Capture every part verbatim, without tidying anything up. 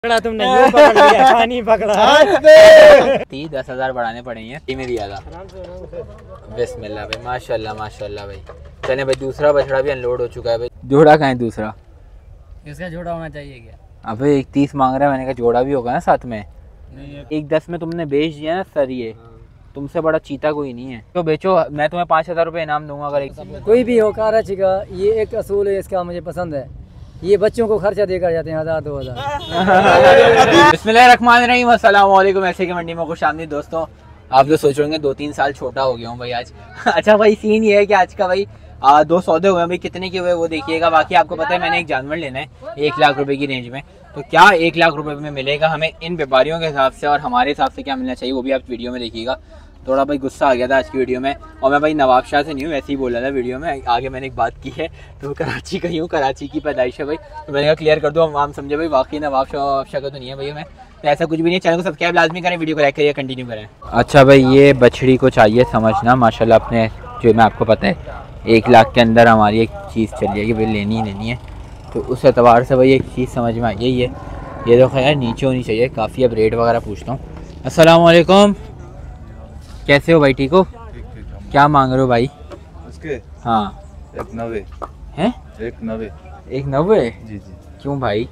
पकड़ा तुमने, यूं पकड़ लिया, पानी पकड़ा। तीस दस हजार बढ़ाने पड़ेंगे, में दिया था। बिस्मिल्लाह भाई, माशाल्लाह माशाल्लाह भाई। चले भाई, दूसरा बछड़ा भी अनलोड हो चुका है भाई। जोड़ा कहाँ है दूसरा? इसका जोड़ा होना चाहिए क्या? अबे एक तीस मांग रहा है, मैंने कहा जोड़ा भी होगा ना साथ में। नहीं, एक दस में तुमने बेच दिया ना सर, ये तुमसे बड़ा चीता कोई नहीं है। तो बेचो, मैं तुम्हें पाँच हजार रुपये इनाम दूंगा अगर एक कोई भी हो। कराची का ये एक असूल है इसका, मुझे पसंद है। ये बच्चों को खर्चा देकर जाते हैं हजार दो हजार। बिस्मिल्लाहिर्रहमानिर्रहीम, अस्सलाम वालेकुम। ऐसे की मंडी में खुशामदीद दोस्तों। आप जो सोच रहे होंगे दो तीन साल छोटा हो गया हूँ भाई आज। अच्छा भाई, सीन ये है कि आज का भाई आ, दो सौदे हुए हैं भाई। कितने के हुए वो देखिएगा। बाकी आपको पता है मैंने एक जानवर लेना है एक लाख रुपए की रेंज में, तो क्या एक लाख रुपए में मिलेगा हमें इन व्यापारियों के हिसाब से और हमारे हिसाब से क्या मिलना चाहिए वो भी आप वीडियो में देखिएगा। थोड़ा भाई गुस्सा आ गया था आज की वीडियो में, और मैं भाई नवाब शाह से नहीं हूँ, ऐसे ही बोला था वीडियो में। आगे मैंने एक बात की है, तो कराची का ही हूँ, कराची की पैदाइश है भाई, तो मैंने कहा क्लियर कर दो, हम आम समझे भाई वाकई नवाब शाह शाह का तो नहीं है भाई मैं, तो ऐसा कुछ भी नहीं है। चैनल को सब्सक्राइब लाजमी करें, वीडियो को लाइक करिए, कंटिन्यू करें। अच्छा भाई, ये बछड़ी को चाहिए समझना माशाल्लाह अपने, जो मैं आपको पता है एक लाख के अंदर हमारी एक चीज़ चल जाएगी भाई, लेनी ही लेनी है। तो उस एतबार से भाई एक चीज़ समझ में आई है, ये ये तो खैर नीचे होनी चाहिए काफ़ी। अब रेट वगैरह पूछता हूँ। अस्सलाम वालेकुम, कैसे हो भाई? ठीक हो? क्या मांग रहे हो भाई उसके? हाँ, एक नब्बे हैं? एक नब्बे एक नब्बे? जी जी। क्यों भाई?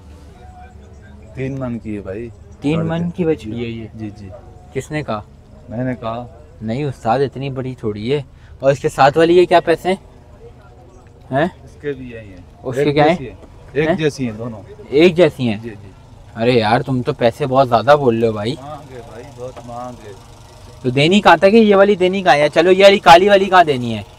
तीन मन की है भाई। तीन मन की बछड़ी है ये? जी जी। किसने कहा? मैंने कहा। नहीं उस्ताद, इतनी बड़ी थोड़ी है। और इसके साथ वाली ये क्या पैसे हैं? इसके भी यही है। उसके क्या है? एक जैसी है दोनों। एक जैसी हैं? जी जी। अरे यार तुम तो पैसे बहुत ज्यादा बोल रहे हो भाई। महंगे भाई, बहुत महंगे। तो देनी कहाँ तक है? ये वाली देनी कहाँ है? चलो ये वाली काली वाली कहाँ देनी है?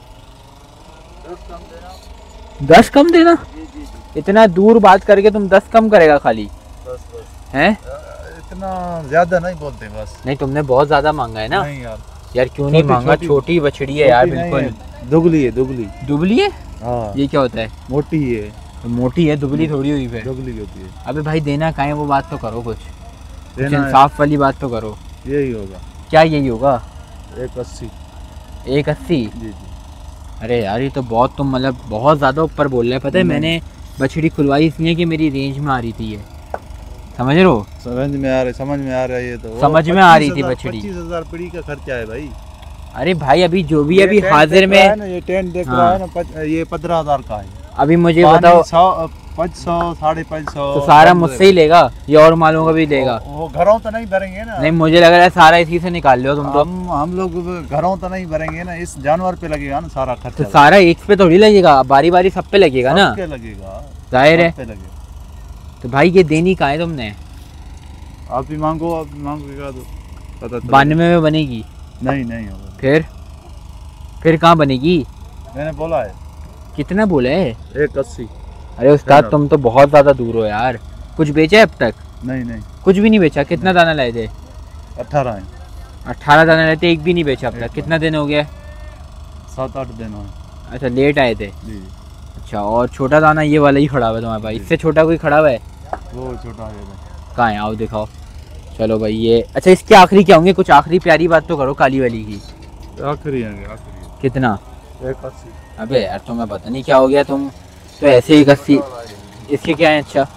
दस कम देना। दस कम देना? जी जी जी। इतना दूर बात करके तुम दस कम करेगा खाली? बस बस। हैं? इतना ज्यादा नहीं बोलते बस। नहीं तुमने बहुत ज्यादा मांगा है ना। नहीं यार। यार क्यों नहीं मांगा? छोटी बछड़ी है यार, बिल्कुल दुबली है। दुबली दुबली है? हाँ। ये क्या होता है? मोटी है। तो मोटी है, दुबली थोड़ी हुई है। दुबली होती है। अबे भाई देना कहाँ है वो बात तो करो, कुछ देना इंसाफ वाली बात तो करो। यही होगा। क्या यही होगा? एक अस्सी। एक अस्सी? जी जी। अरे यार ये तो बहुत, तुम मतलब बहुत ज़्यादा ऊपर बोल रहे हैं। पता है मैंने बछड़ी खुलवाई इसलिए कि मेरी रेंज में आ रही थी ये, समझ रहे हो? समझ में आ रहा है, समझ में आ रहा है। ये तो समझ में आ रही थी बछड़ी। पच्चीस हजार पीढ़ी का खर्चा है भाई। अरे भाई अभी जो भी अभी हाजिर में है ना, ये टेंट देख रहा है ना, पच, ये पंद्रह हजार का है। अभी मुझे बताओ, पाँच सौ साढ़े पाँच सौ तो सारा मुझसे ही लेगा ये और मालों का भी लेगा? वो घरों तो नहीं भरेंगे ना। नहीं मुझे लग रहा है सारा इसी से निकाल लो तुम तो। हम हम लोग घरों तो नहीं भरेंगे ना, इस जानवर पे लगेगा ना सारा खर्चा। तो सारा एक पे थोड़ी लगेगा, बारी बारी सब पे लगेगा ना। सबके लगेगा, जाहिर है। सब पे लगेगा। तो भाई ये देनी कहाँ है तुमने? आप ही मांगो, आप मांगोगे तो पता चलेगा। बानवे में बनेगी? नहीं नहीं होगा। फिर फिर कहाँ बनेगी? मैंने बोला है। कितना बोला है? एक अस्सी। अरे उस्ताद तुम तो बहुत ज्यादा दूर हो यार। कुछ बेचा है अब तक? नहीं नहीं कुछ भी नहीं बेचा? कितना दाना लाए थे? अठारह है। अट्ठारह दाना लाए थे, एक भी नहीं बेचा अब तक? कितना दिन हो गया? सात आठ दिन हो। अच्छा लेट आए थे? जी। अच्छा, और छोटा दाना ये वाला ही खड़ा हुआ है तुम्हारे पास? इससे छोटा कोई खड़ा हुआ है? वो छोटा है। कहाँ है? आओ दिखाओ। चलो भाई ये, अच्छा इसके आखिरी क्या होंगे? कुछ आखिरी प्यारी बात तो करो काली वाली की। आखिरी है, आखिरी। कितना? एक अस्सी। अबे यार तुम्हें पता नहीं क्या हो गया, तुम तो ऐसे ही अस्सी। इसके क्या है? अच्छा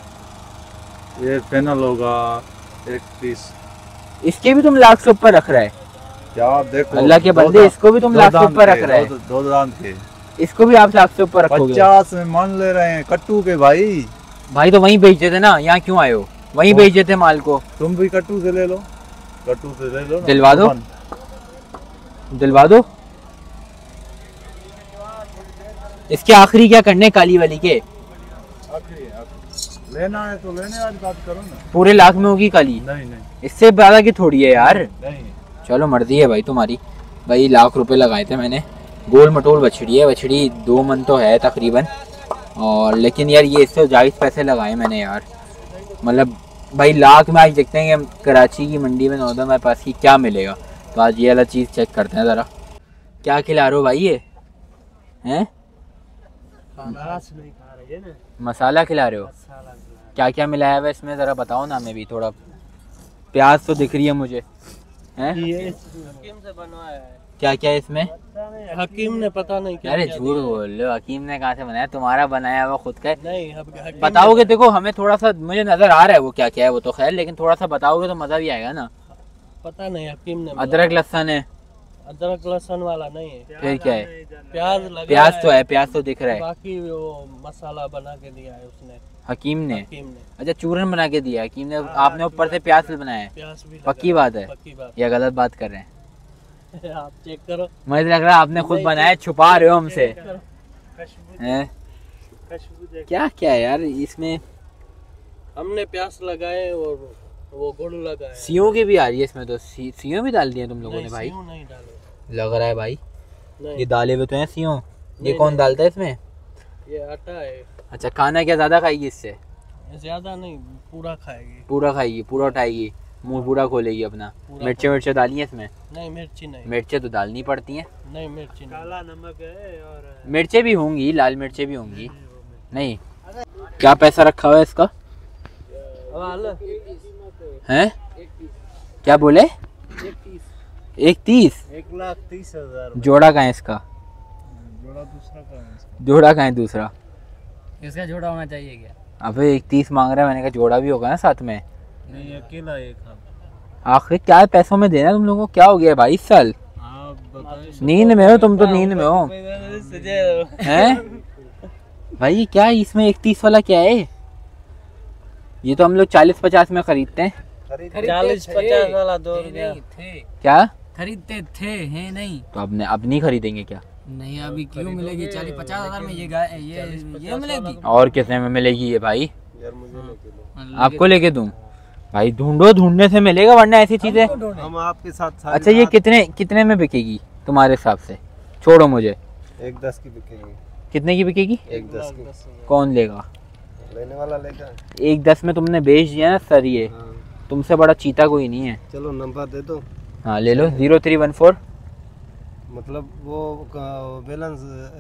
ये पैनल होगा एक तीस। इसके भी तुम लाख से ऊपर रख रहा है? क्या आप देखो अल्लाह के बंदे, इसको भी तुम लाख से ऊपर रख रहे हैं? दो दांत के इसको भी आप लाख से ऊपर रखोगे? पचास में मान ले रहे हैं कट्टू के भाई। भाई तो वहीं बेचते थे ना, यहाँ क्यों आए हो? वहीं बेचते थे माल को। तुम भी कट्टू से ले लो, कट्टू से ले लो ना। दिलवा दो, दिलवा दो। इसके आखिरी क्या करने काली वाली के? आखिरी है, आखिरी। लेना है तो लेने आज बात करो ना। पूरे लाख में होगी काली? नहीं नहीं, इससे ज्यादा की थोड़ी है यार। नहीं। चलो मर्जी है भाई तुम्हारी। भाई लाख रुपए लगाए थे मैंने, गोल मटोल बछड़ी है, बछड़ी दो मन तो है तकरीबन, और लेकिन यार ये इससे जायज़ पैसे लगाए मैंने यार। मतलब भाई लाख में आज देखते हैं कि कराची की मंडी में नौदा मेरे पास की क्या मिलेगा। तो आज ये वाला चीज़ चेक करते हैं ज़रा। क्या खिला रहे हो भाई? ये हैं मसाला खिला रहे हो? क्या क्या मिलाया हुआ इसमें ज़रा बताओ ना हमें भी थोड़ा। प्याज तो दिख रही है मुझे, हैं? क्या क्या है इसमें? हकीम ने पता नहीं क्या। अरे झूठ बोल रहे हो, हकीम ने कहाँ से बनाया? तुम्हारा बनाया हुआ खुद का है। नहीं हकीम बताओगे देखो हमें थोड़ा सा, मुझे नजर आ रहा है वो क्या क्या है वो तो खैर, लेकिन थोड़ा सा बताओगे तो मजा भी आएगा ना। पता नहीं हकीम ने। अदरक लहसुन है? अदरक लहसुन वाला नहीं है। फिर क्या है? प्याज लगा प्याज है, तो है, प्याज तो दिख रहा है। बाकी वो मसाला बना के दिया है उसने, हकीम ने? हकीम ने। अच्छा चूरन बना के दिया हकीम ने, आपने ऊपर से प्याज बनाया है? प्याज भी पक्की बात है पक्की बात या गलत बात कर रहे हैं? आप चेक करो। मुझे लग रहा है आपने खुद बनाया, छुपा रहे हो हमसे। हैं? क्या क्या है यार इसमें? हमने प्याज लगाए और वो गुड़ लगाए। सीओ की भी आ रही है इसमें तो, सी, सीओ भी डाल दिए तुम लोगों ने भाई? सीऊ नहीं डाले। लग रहा है भाई नहीं, ये डाले हुए तो हैं सीओ। ये नहीं, कौन नहीं। डालता है इसमें? ये आटा है। अच्छा खाना क्या ज्यादा खाएगी इससे? ज्यादा नहीं, पूरा खाएगी। पूरा खाएगी, पूरा उठाएगी, मुंह पूरा खोलेगी अपना। पूरा मिर्चे मिर्चे डाली है इसमें? नहीं मिर्ची नहीं। मिर्चे तो डालनी पड़ती हैं। नहीं मिर्ची नहीं। काला नमक है और मिर्चे भी होंगी, लाल मिर्चे भी होंगी। नहीं क्या पैसा रखा हुआ है इसका? हैं? क्या बोले? एक तीस? एक लाख तीस हजार। जोड़ा कहाँ है इसका? जोड़ा दूसरा का है। जोड़ा कहाँ है दूसरा? इसका जोड़ा होना चाहिए क्या? अबे एक तीस मांग रहा है, मैंने कहा जोड़ा भी होगा ना साथ में। नहीं अकेला एक। आखिर क्या है, पैसों में देना तुम लोगों को? क्या हो गया भाई इस साल? आप बताइए। नींद में हो तुम तो, नींद में हो हैं भाई? क्या इसमें इकतीस वाला क्या है? ये तो हम लोग चालीस पचास में खरीदते हैं। चालीस पचास वाला दो रुपया थे, क्या खरीदते थे हैं नहीं? तो अब ने अब नहीं खरीदेंगे क्या? नहीं अभी क्यों मिलेगी? चालीस पचास हजार में ये गाय ये ये मिलेगी। और कितने में मिलेगी ये भाई? यार मुझे लेके आपको लेके दूं? भाई ढूंढो, ढूंढने से मिलेगा वरना ऐसी चीजें। हम आपके साथ साथ। अच्छा ये कितने कितने में बिकेगी तुम्हारे हिसाब से? छोड़ो मुझे। एक दस की बिकेगी। कितने की बिकेगी? एक दस की। कौन लेगा? लेने वाला लेगा। एक दस में तुमने बेच दिया ना सर, ये तुमसे बड़ा चीता कोई नहीं है। चलो नंबर दे दो। हाँ ले लो। जीरो थ्री वन फोर मतलब वो बैलेंस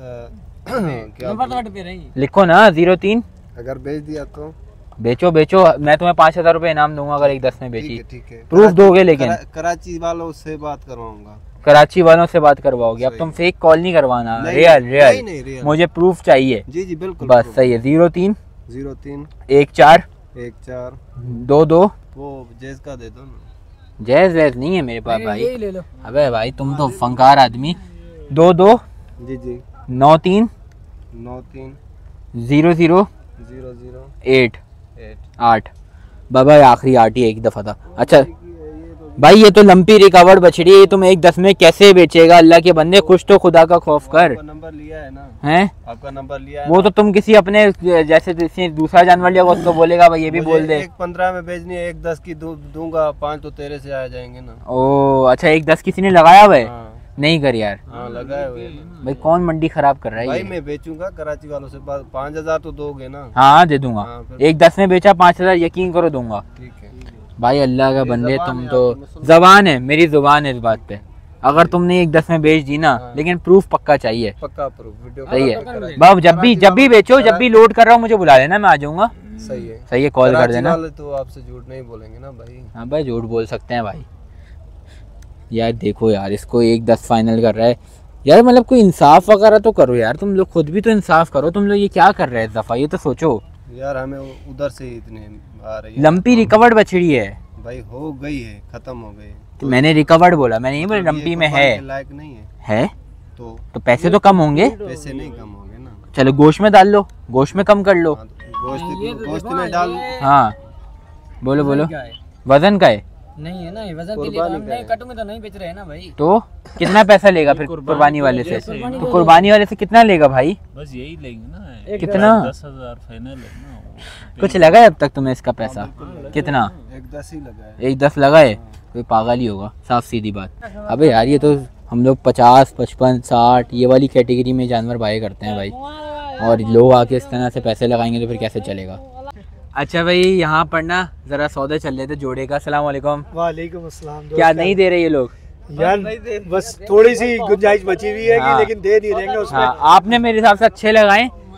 क्या नंबर तो पे रही। लिखो ना, जीरो तीन। अगर बेच दिया तो बेचो बेचो, मैं तुम्हें पाँच हजार रूपए इनाम दूंगा अगर एक दस में बेची। ठीक है ठीक है। प्रूफ दोगे लेकिन? करा, कराची वालों से बात करवाऊंगा। कराची वालों से बात करवाओगे? अब तुम फेक कॉल नहीं करवाना, रियल रियल। नहीं, नहीं, रियल। मुझे प्रूफ चाहिए। जी जी बिल्कुल। बस सही है। जीरो तीन जीरो तीन एक चार एक चार दो दो। वो जैज का दे दो ना। जैज वैज नहीं है मेरे पास भाई। यही ले लो। अबे भाई तुम तो फंकार आदमी। दो दो जी जी। नौ तीन नौ तीन zero zero zero zero eight eight. आठ। बाबा आखिरी आठ ही एक दफा था। अच्छा भाई ये तो लंपी रिकवर्ड बछड़ी है, तुम एक दस में कैसे बेचेगा? अल्लाह के बंदे कुछ तो खुदा का खौफ कर। आपका नंबर लिया है ना? हैं? आपका नंबर लिया है वो तो तुम किसी अपने जैसे किसी दूसरा जानवर लिया उसको बोलेगा भाई ये भी बोल दे। एक पंद्रह में बेचनी है, एक दस की दू, दूंगा, पाँच तो तेरे से आ जाएंगे ना। ओ अच्छा, एक दस किसी ने लगाया हुआ है? हाँ, नहीं कर यार। हाँ लगाए हुए हैं ना। भाई कौन मंडी खराब कर रहा है भाई ये? मैं बेचूंगा कराची वालों से, पाँच हजार तो दोगे ना? हाँ दे दूंगा। हाँ, फिर- एक दस में बेचा पाँच हजार, यकीन करो दूंगा। ठीक है भाई अल्लाह का बंदे ज़बान तुम है तो, आपकी, मैं सुन- जबान है मेरी, जुबान है इस बात पे। अगर तुमने एक दस में बेच दी ना, हाँ। लेकिन प्रूफ पक्का चाहिए। पक्का प्रूफ वीडियो सही है कराची- बाब, जब भी जब भी बेचो, जब कराची- भी लोड कर रहा हूँ मुझे बुला लेना, मैं आ जाऊंगा। सही है सही है, कॉल कर कराची देना। वाले तो आपसे झूठ नहीं बोलेंगे ना भाई। हाँ भाई झूठ बोल सकते हैं भाई। यार देखो यार, इसको एक दस फाइनल कर रहा है यार, मतलब कोई इंसाफ वगैरह तो करो यार, तुम लोग खुद भी तो इंसाफ करो। तुम लोग ये क्या कर रहे हैं इस दफा, ये तो सोचो। यार हमें उधर से ही इतने आ रही है। लंपी रिकवर्ड बछड़ी है भाई हो गई है, खत्म हो गई। तो मैंने रिकवर्ड बोला, मैंने नहीं बोला लंपी में है। के लायक नहीं है है तो तो पैसे तो कम होंगे। पैसे नहीं कम होंगे ना। चलो गोश्त में डाल लो, गोश्त में कम कर लो। हाँ, तो गोश्त गोश्त में डाल। हाँ बोलो बोलो। क्या है? वजन का है? नहीं है ना, ये वजन के लिए कुर्बानी हम का नहीं है। कटू में तो नहीं बेच रहे हैं ना भाई। तो कितना पैसा लेगा फिर कुर्बानी वाले से? तो कुर्बानी वाले से कितना लेगा भाई? बस यही लेंगे ना। कितना? दस हजार फाइनल है ना। कुछ लगा है अब तक तुम्हें इसका पैसा? कितना? एक दस ही लगा है। एक दस लगा है? कोई पागल ही होगा, साफ सीधी बात। अबे यार ये तो हम लोग पचास पचपन साठ ये वाली कैटेगरी में जानवर बाय करते हैं भाई, और लोग आके इस तरह से पैसे लगाएंगे तो फिर कैसे चलेगा। अच्छा भाई यहाँ पर ना जरा सौदे चल रहे थे जोड़े का। अस्सलाम वालेकुम। वालेकुम अस्सलाम। क्या नहीं दे रहे ये लोग? यार बस थोड़ी सी गुंजाइश बची हुई है हाँ। कि लेकिन दे नहीं देंगे उसमें। हाँ आपने मेरे हिसाब से अच्छे लगाए,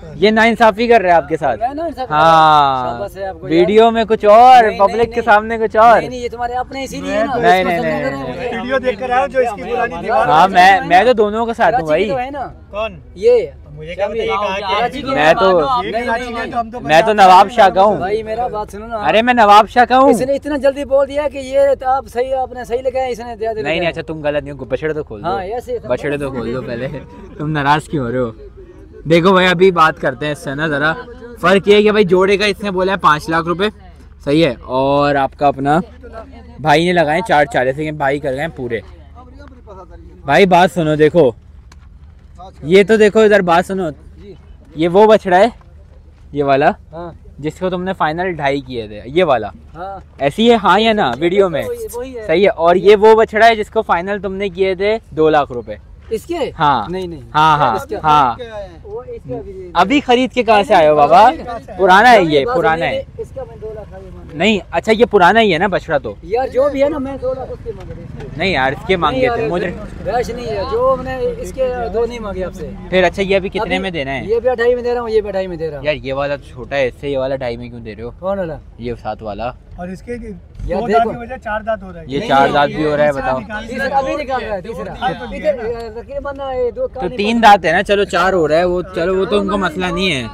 ये नाइंसाफी कर रहे हैं आपके साथ। मैं ना इंसाफ- हाँ, शाबाश है आपको वीडियो यार। में कुछ और, नहीं, पब्लिक नहीं, के नहीं। सामने कुछ और। नहीं नहीं ये तुम्हारे अपने इसीलिए है ना। नहीं, इसको नहीं, समझा नहीं, कर रहे हैं नहीं, मुझे। वीडियो देख कर आया जो इसकी पुरानी दीवार। हाँ, मैं मैं तो दोनों के साथ हूँ कराची भाई। की तो है ना कौन? ये मुझे क्या बताइए कहाँ की कराची की मैं है। तो नहीं, नहीं, नहीं। मैं तो नवाब शाह का हूँ। भाई मेरा बात सुनो ना। अरे मैं नवाब शाह का हूँ। इसने इतना जल्दी बोल दिया कि ये तो आप सही आपने सही लगाया, इसने दिया नहीं नहीं, अच्छा तुम गलत नहीं हो, बछड़े तो खोल दो। हाँ, ऐसे ही- बछड़े तो खोल दो पहले। तुम नाराज क्यों हो रहे हो? देखो भाई, अभी बात करते हैं इससे ना जरा। फर्क ये है कि भाई जोड़े का इसने बोला है पाँच लाख रुपए, सही है, और आपका अपना भाई ने लगाए चार चालीस, लेकिन भाई कर गए पूरे। भाई बात सुनो, देखो ये तो देखो इधर, बात सुनो, ये वो बछड़ा है ये वाला हाँ जिसको तुमने फाइनल ढाई किए थे, ये वाला हाँ ऐसी है हाँ या ना वीडियो में? वही- वही है। सही है। और ये वो बछड़ा है जिसको फाइनल तुमने किए थे दो लाख रुपए। इसके हाँ नहीं नहीं हाँ हाँ इसके- हाँ। वो इसका भी- अभी खरीद के कहाँ से आए हो बाबा? पुराना है ये, बस पुराना है। इसका मैं दो लाख आगे मांग- नहीं अच्छा, ये पुराना ही है ना बछड़ा तो? यार जो भी है ना, मैं दो लाख उसके मांग रही हूँ। नहीं यार, इसके मांगे थे मुझे। रैश नहीं है जो मैंने इसके दो नहीं मांगे आपसे। फिर अच्छा, ये अभी कितने अभी में देना है? ये भी अढ़ाई में दे रहा हूँ, ये भी अढ़ाई में दे रहा हूँ। यार ये वाला तो छोटा है इससे, ये वाला ढाई में क्यों दे रहे हो? कौन वाला? ये सात वाला, और इसके यार दो देखो। दांत की वजह चार दांत हो रहा है। ये चार दांत भी हो रहा है, बताओ। तीसरा अभी निकाल रहा है, तीसरा इधर तकरीबन ये दो तो तीन दांत है ना, चलो चार हो रहा है वो, चलो वो तो उनको मसला नहीं है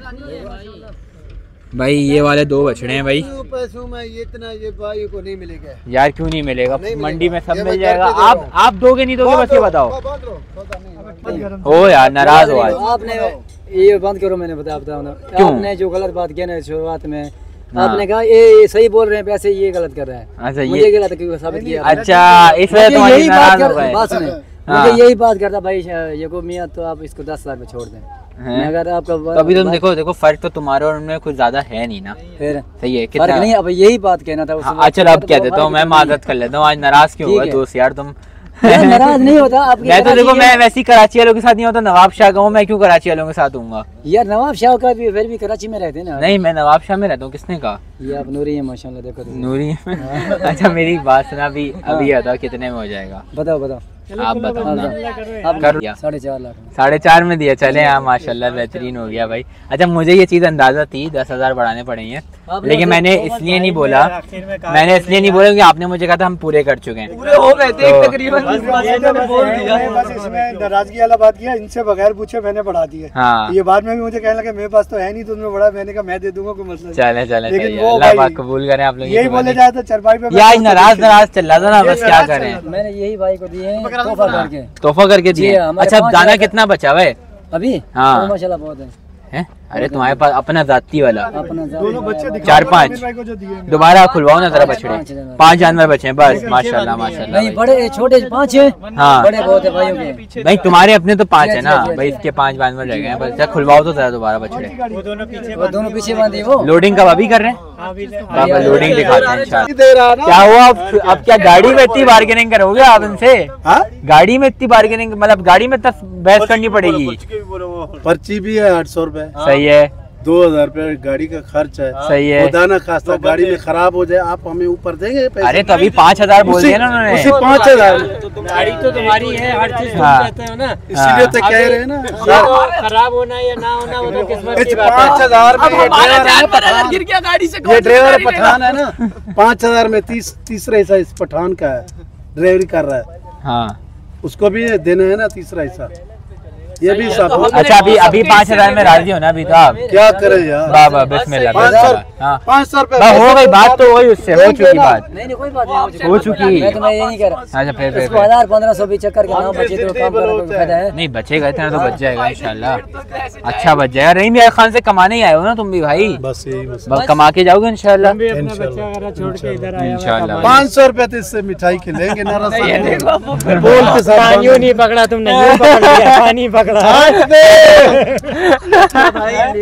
भाई। ये वाले दो बछड़े हैं भाई। पैसों में ये इतना ये भाई को नहीं मिलेगा। यार क्यों नहीं मिलेगा? नहीं मिलेगा। मंडी में सब ये मिल मैं जाएगा। करके दे आप रहा हूँ। आप दोगे नहीं दोगे बस ये बताओ। बात करो, सौदा नहीं। हो यार, नाराज हो आज। आपने ये बंद करो, मैंने बताया बताया ना। क्यों? आपने जो गलत बात किया ना शुरुआत में, हाँ। आपने कहा ये सही बोल रहे हैं, वैसे ये गलत कर रहा है। अच्छा, ये- मुझे गलत क्यों साबित किया? अच्छा, इस वजह मुझे तुम्हारी यही बात नाराज हो कर, गए। बात सुने, हाँ। मुझे यही बात करता भाई ये को मियां, तो आप इसको दस हजार में छोड़ दें। हैं? मैं अगर आपका तो अभी तुम देखो देखो फर्क तो तुम्हारे और उनमें कुछ ज्यादा है नहीं ना। फिर सही है फर्क कितना? नहीं, अब यही बात कहना था उस हाँ, वक्त। चलो अब तो कह वो देता हूँ, फर्क मैं नहीं माजरत कर लेता हूँ। आज नाराज क्यों ठीक हुआ है। दोस्त यार तुम? है। मैं नाराज नहीं होता आपकी मैं तो कराची देखो, है। मैं वैसे ही कराची वालों के साथ नहीं होता, नवाब शाह का हूँ, मैं क्यों कराची वालों के साथ हूँगा? यार नवाब शाह का भी फिर भी कराची में रहते हैं ना। नहीं, मैं नवाब शाह में रहता हूँ। किसने कहा? ये आप नूरी है माशाल्लाह, देखो तो। नूरी में? अच्छा मेरी बात सुना, अभी अभी बताओ कितने में हो जाएगा? बताओ बताओ आप बताओ ना। आप कर दिया। साढ़े चार लाख में। साढ़े चार में दिया, चले हाँ माशाल्लाह बेहतरीन हो गया भाई। अच्छा मुझे ये चीज़ अंदाजा थी दस हजार बढ़ाने पड़ेंगे, आपने लेकिन मुझे- मैंने इसलिए नहीं बोला, मैंने इसलिए नहीं बोला कि आपने मुझे कहा था हम पूरे कर चुके हैं। पूरे हो गए थे तो- तकरीबन। बस इसमें नाराजगी वाला बात किया, इनसे बगैर पूछे मैंने बढ़ा दिए। हाँ ये बाद में भी मुझे कहने लगा मेरे पास तो है नहीं, तुमने बढ़ा। मैंने कहा मैं दे दूंगा, कोई मसला नहीं। चले चले लेकिन सही है। वो अल्लाह भाई- पाक कबूल करें आप लोग। यही बोले जाए तो चरपाई पे ये आज नाराज नाराज चल रहा था ना, बस क्या करें, मैंने यही भाई को दिए हैं तोहफा करके तोहफा करके जी, दिए। हमारे अच्छा पाँच दाना हजार- कितना बचा हुआ है? अभी। हाँ। तो माशाल्लाह बहुत है। हैं? अरे तुम्हारे पास अपना जाती वाला अपना दोनों बच्चे दिखा चार दो, पाँच। आमिर भाई को जो दिए हैं। दोबारा खुलवाओ ना जरा बछड़े। पाँच जानवर। पांच जानवर बचे हैं बस, माशाल्लाह माशाल्लाह नहीं भाई। बड़े छोटे पाँच है। हाँ। बड़े बहुत है भाइयों के। भाई तुम्हारे अपने तो पांच जी, है ना जी, जी, भाई, जी। इसके पांच जानवर रह गए हैं बस। अच्छा खुलवाओ तो जरा दोबारा बछड़े। वो दोनों पीछे वो दोनों पीछे बांधे वो। लोडिंग कब अभी कर रहे हैं? बाबा लोडिंग दिखाते हैं इंशाल्लाह। दे रहा ना। क्या हुआ अब? अब क्या गाड़ी में इतनी बार्गेनिंग करोगे आप इनसे? हाँ? गाड़ी में इतनी बार्गेनिंग, मतलब गाड़ी में इतना बहस करनी पड़ेगी? पर्ची भी है आठ सौ रूपए, सही है दो हजार रूपए गाड़ी का खर्च है। सही है। खुदा ना खास्ता गाड़ी में खराब हो जाए, आप हमें ऊपर देंगे पैसे? अरे तो अभी पाँच हजार बोल दिया ना उन्होंने। उसी पाँच हजार गाड़ी तो तुम्हारी है, हर चीज तुम हाँ। कहते हो ना। इसीलिए तो कह रहे हैं ना। खराब होना या ना होना वो तो किस्मत की इस बात पाँच है। हजार में ये ड्राइवर है ना, पठान। गिर गया गाड़ी से। ये ड्राइवर पठान है ना, पाँच हजार में तीस तीसरा हिस्सा इस पठान का है, ड्राइवरी कर रहा है, हाँ उसको भी देना है ना तीसरा हिस्सा। ये भी हिसाब अच्छा अभी अभी पाँच हजार में राजी हो ना अभी तो आप? क्या करें यार। बाबा बिस्मिल्लाह पाँच बिस्मिल्लाह। सौ हाँ पाँच सौ रूपए बस हो गई बात, तो वही उससे हो चुकी बात, नहीं नहीं कोई बात नहीं हो चुकी। मैं तुम्हें ये नहीं कह रहा। अच्छा फिर फिर इसको फिर। हजार पंद्रह सौ भी चक्कर के नाम बचे तो काम करने का फायदा है। नहीं बचेगा इतना तो बच जाएगा इंशाल्लाह। अच्छा बच जाएगा। रहीम यार खान से कमाने ही आए हो ना तुम भी भाई? बस यही बस बस कमा के जाओगे इंशाल्लाह। छोड़ के इधर आया इंशाल्लाह पाँच सौ रूपए तो इससे मिठाई खिलेंगे ना रस्ता ये बोल के साथ पानी नहीं पकड़ा तुमने, यूं पकड़ लिया, पानी पकड़ा।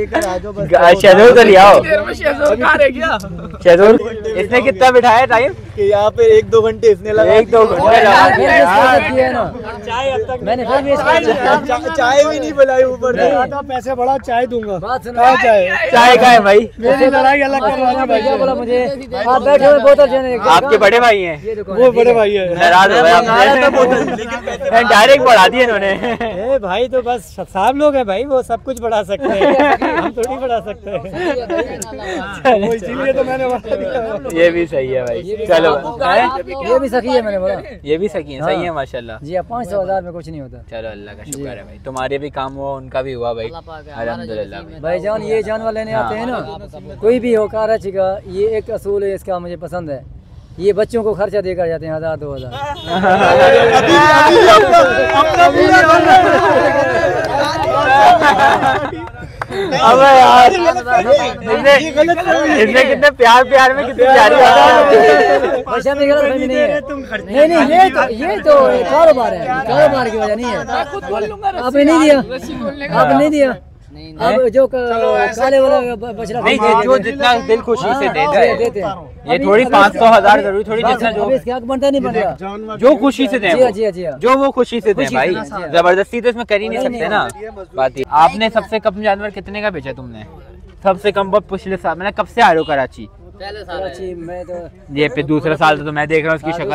शहदूर तो ले आओ। शहदूर इसने कितना बिठाया टाइम? कि यहाँ पे एक दो घंटे इसने लगा एक दो घंटे लगा फिर दिया भी इसका यार। किया है ना, चाय अब तक मैंने फिर भी इसका चा- चाय भी नहीं पिलाई ऊपर से। आधा पैसे बढ़ा चाय दूंगा। बात सुनो। कहाँ चाय? चाय का है भाई, मेरी लड़ाई अलग करवाना भाई। भैया बोला मुझे आप बैठे हुए बोतल देने आपके बड़े भाई हैं, ये दुकान वो है, बड़े ठीक है। भाई है। नाराज हो गए आपसे, डायरेक्ट बढ़ा दिए इन्होंने। ए भाई तो बस साहब लोग हैं भाई, वो सब कुछ बढ़ा सकते हैं, हम थोड़ी बढ़ा सकते हैं। वो इसीलिए तो मैंने बढ़ा दिया। ये भी सही है भाई, चलो हैं? ये भी सखी है मैंने बोला। ये भी सही है, सही है माशाल्लाह। जी हाँ, पाँच सौ हजार में कुछ नहीं होता चलो अल्लाह का शुक्र है भाई, तुम्हारे भी काम हुआ उनका भी हुआ भाई, अल्हम्दुलिल्लाह भाई। भाईजान। ये जानवर लेने आते हैं ना, कोई भी हो कराची का, ये एक असूल है इसका, मुझे पसंद है। ये बच्चों को खर्चा देकर जाते हैं हजार दो हजार। अबे यार इसने इसने कितने प्यार प्यार में कितनी प्यारी बात है। पैसा भी गलत फहमी नहीं है। नहीं नहीं, ये तो ये तो कारोबार है, कारोबार की वजह नहीं है। आपने नहीं दिया, आपने नहीं दिया। अब जो क- काले वाला ब- बछड़ा नहीं खरीदते जो हैं, जितना दिल खुशी से हाँ, देता ये देते है, हैं। ये थोड़ी पाँच सौ हजार जरूरी थोड़ी, जितना अब जो इसके हक बनता नहीं बन रहा। जो खुशी से दें जी हाँ, वो। जी हाँ, जी हाँ। जो वो खुशी से दें खुशी भाई, से, हाँ, जी हाँ। जबरदस्ती तो इसमें कर ही नहीं नहीं, सकते नहीं, ना बात ही। आपने सबसे कम जानवर कितने का बेचा तुमने? सबसे कम बहुत पिछले साल, मैंने कब से आ रहे हो कराची? कराची में तो ये पे दूसरा साल तो मैं देख रहा हूँ उसकी शक्ल।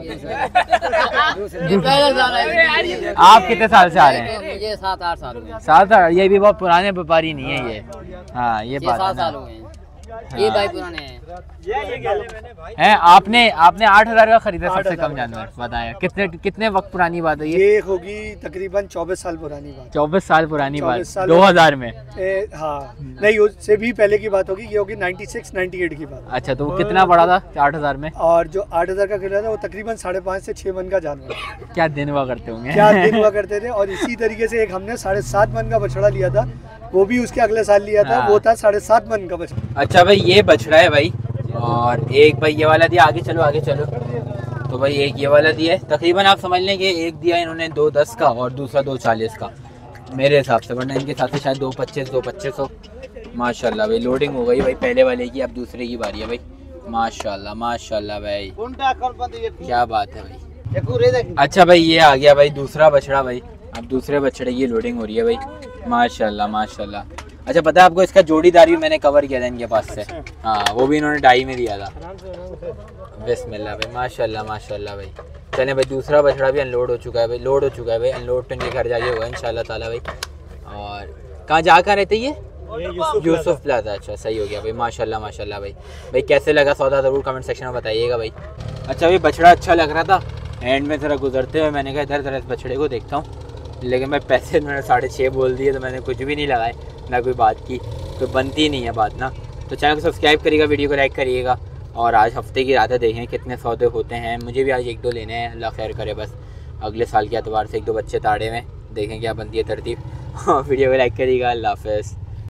आप कितने साल से आ रहे हैं? मुझे सात आठ साल हुए। सात आठ, ये भी बहुत पुराने व्यापारी नहीं है ये। हाँ ये बात है सात साल ना। हुए हैं, ये भाई पुराने हैं। हैं आपने आपने आठ हजार का खरीदा सबसे कम जानवर, बताया कितने कितने वक्त पुरानी बात है ये? ये होगी तकरीबन चौबीस साल पुरानी बात। चौबीस साल पुरानी बात, चौबीस साल दो हजार में। ए, हाँ नहीं, उससे भी पहले की बात होगी। ये होगी नाइन्टी सिक्स नाइन्टी एट की बात। अच्छा तो वो कितना बड़ा था आठ हजार में? और जो आठ हजार का खिला था वो तकरीबन साढ़े पाँच से छह मन का जानवर। क्या दिन हुआ करते होंगे। क्या दिन हुआ करते थे। और इसी तरीके से एक हमने साढ़े सात मन का बछड़ा लिया था, वो भी उसके अगले साल लिया था, हाँ। वो था साढ़े सात मन का बछड़ा। अच्छा भाई ये बछड़ा है भाई, और एक भाई ये वाला दिया। आगे चलो आगे चलो। तो भाई एक ये वाला दिया है, तकरीबन आप समझ लें कि एक दिया इन्होंने दो दस का और दूसरा दो चालीस का मेरे हिसाब से, वरना इनके साथ शायद दो पच्चीस दो पच्चीस हो। माशाल्लाह भाई लोडिंग हो गई भाई पहले वाले की, अब दूसरे की बारी है भाई। माशाल्लाह माशाल्लाह भाई, क्या बात है भाई। अच्छा भाई ये आ गया भाई दूसरा बछड़ा भाई, अब दूसरे बछड़े की लोडिंग हो रही है भाई। माशाल्लाह माशाल्लाह। अच्छा पता है आपको, इसका जोड़ीदार भी मैंने कवर किया था इनके पास से। हाँ वो भी इन्होंने डाई में दिया था। बिस्मिल्लाह भाई, माशाल्लाह माशाल्लाह भाई। चलें भाई दूसरा बछड़ा भी अनलोड हो चुका है भाई, लोड हो चुका है भाई। अनलोड तो इनके घर जाके होगा इंशाल्लाह ताला भाई। और कहाँ जा कर रहते ये? यूसुफ प्लाजा। अच्छा सही हो गया भाई, माशाल्लाह माशाल्लाह भाई। भाई कैसे लगा सौदा ज़रूर कमेंट सेक्शन में बताइएगा भाई। अच्छा भाई बछड़ा अच्छा लग रहा था, एंड में ज़रा गुजरते हुए मैंने कहा इधर ज़रा इस बछड़े को देखता हूँ, लेकिन मैं पैसे मैंने साढ़े छः बोल दिए, तो मैंने कुछ भी नहीं लगाए, ना कोई बात की, कोई बनती नहीं है बात ना। तो चैनल को सब्सक्राइब करिएगा, वीडियो को लाइक करिएगा, और आज हफ्ते की रातें देखें कितने सौदे होते हैं। मुझे भी आज एक दो लेने हैं, अल्लाह खैर करे बस। अगले साल के एतबार से एक दो बच्चे ताड़े में, देखें क्या बनती है तरतीब। वीडियो को लाइक करिएगा, अल्लाह हाफ़िज़।